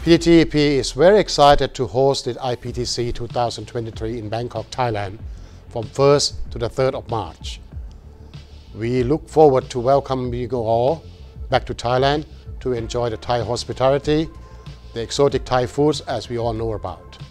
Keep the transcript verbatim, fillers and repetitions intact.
P T T E P is very excited to host the I P T C two thousand twenty-three in Bangkok, Thailand from first to the third of March. We look forward to welcoming you all back to Thailand to enjoy the Thai hospitality, the exotic Thai foods as we all know about.